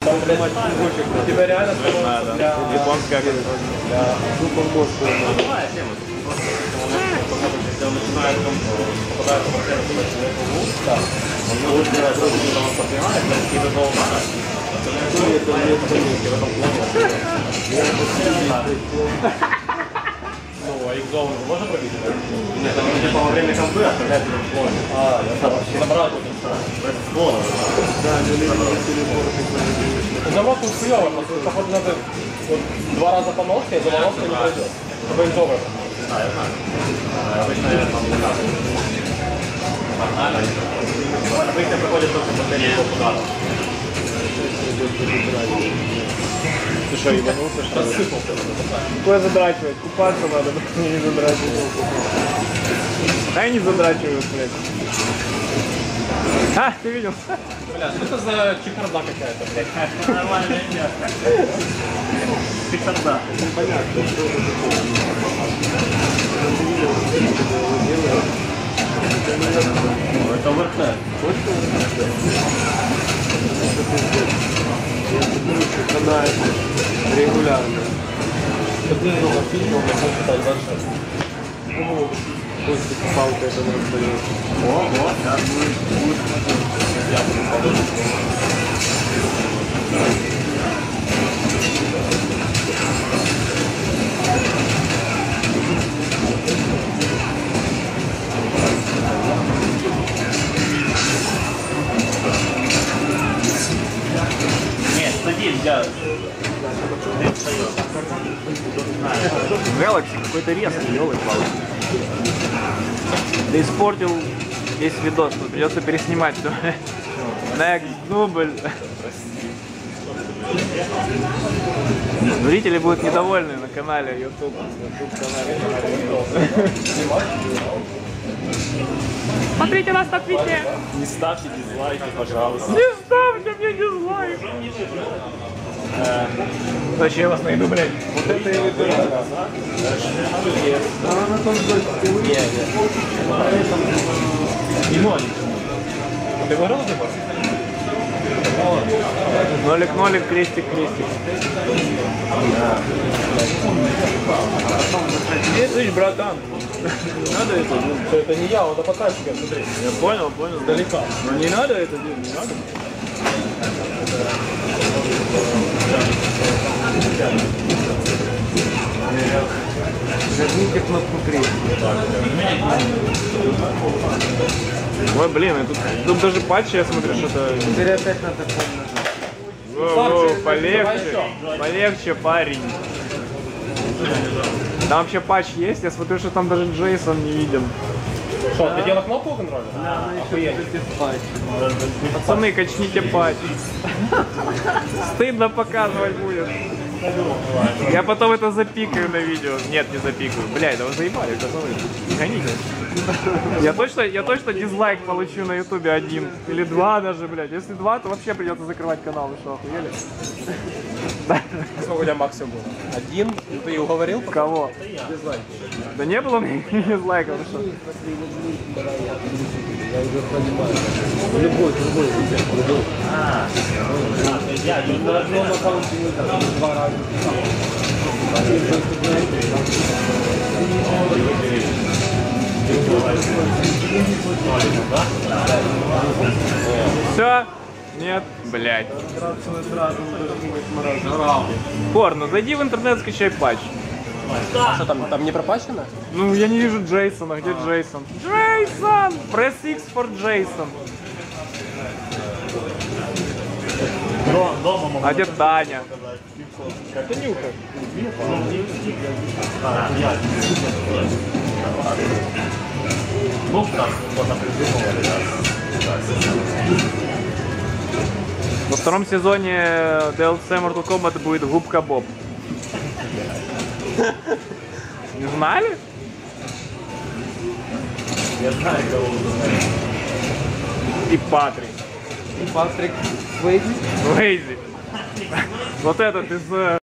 Там, блядь, у тебя реально становится для... Японская для зубов мозга. Когда он начинает, он попадает в атмосферу человека в ус, да. Он не убирает, он поднимает, и до волна. Ну, а их зону можно пробить? Нет, там типа во время компы оставляют в зоне. Я забрал зону. Да, замок тут хуёво, походу надо вот 2 раза по ножке, и заморозка не пройдет. Чтобы им добро. Да, я знаю. Обычно я там не надо. Обычно приходит только последний ударов. Ты что, ебанулся, что ли? Рассыпался. Какое задрачивать? Купаться надо, но не задрачивать. Да и не задрачивают, блядь. А, ты видел? Бля, что это за чехарда какая-то, блядь? Нормальная место. Чехарда. Непонятно. Это ВРТ. Она регулярно. Ты много фильмов, я хочу читать дальше. Ну, после палка это надо поделать. О, вот, сейчас будет. Я буду подумать. Нет, садись, я... Galaxy какой-то резкий, ёлы-палы. Ты испортил весь видос, тут придется переснимать все. Next дубль. Зрители будут недовольны на канале YouTube. Смотрите нас на твите. Не ставьте дизлайки, пожалуйста. Не ставьте мне дизлайк. Зачем я вас найду, блядь? Вот это и выбираю. Не может. Ты говорил это? Нолик, крестик. 2000, братан. Надо это делать. Это не я, он до показчика, смотри. Я понял. Далеко. Но не надо это делать, не надо. Нажмите кнопку крестик. Ой, блин, тут даже патчи, я смотрю, что-то... Теперь опять надо нажать. Полегче, парень. Там вообще патч есть, я смотрю, что там даже Джейсон не виден. Что, ты делал кнопку контроля? Да, охуеть. Пацаны, качните патч. Стыдно показывать будет. Я потом это запикаю на видео. Нет, не запикаю. Блядь, да вы заебали, пацаны. Не гоните. Я точно дизлайк получу на ютубе 1 или 2 даже, блядь. Если 2, то вообще придется закрывать канал. Вы что, охуели? Сколько у тебя максимум было? 1? Ты его говорил? Кого? Дизлайк. Да не было у меня дизлайков, вы что? Я уже понимаю. Любой. Я на одном аккаунте не так, 2 раза. Все? Нет? Блядь. Порно, зайди в интернет, скачай патч. А что там не пропачено? Ну, я не вижу Джейсона. Где Джейсон? Джейсон! Press X for Джейсон. А где Таня? Это нюха. Ну, так, вот определенно. Во втором сезоне DLC Mortal Kombat будет Губка Боб. Не знали? Я знаю, кого вы знаете. И Патрик. Патрик Свейзи? Свейзи. Вот этот из